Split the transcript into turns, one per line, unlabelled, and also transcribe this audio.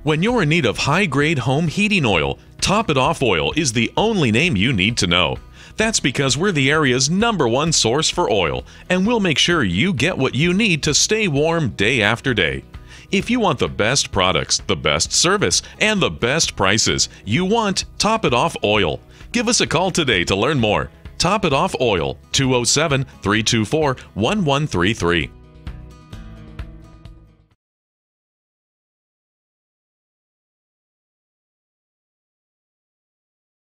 When you're in need of high-grade home heating oil, Top It Off Oil is the only name you need to know. That's because we're the area's #1 source for oil, and we'll make sure you get what you need to stay warm day after day. If you want the best products, the best service, and the best prices, you want Top It Off Oil. Give us a call today to learn more. Top It Off Oil, 207-324-1133.